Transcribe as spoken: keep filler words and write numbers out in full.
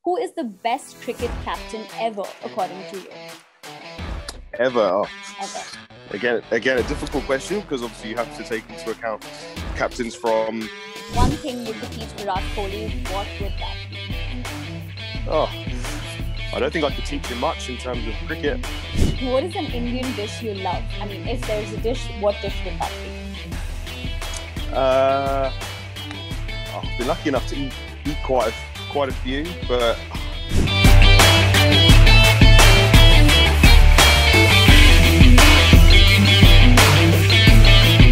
Who is the best cricket captain ever, according to you? Ever? Oh. Ever. Again, again, a difficult question because obviously you have to take into account captains from... One thing you could teach Virat Kohli, what would that be? Oh, I don't think I could teach him much in terms of cricket. What is an Indian dish you love? I mean, if there's a dish, what dish would that be? Uh, I've been lucky enough to eat, eat quite a, quite a few, but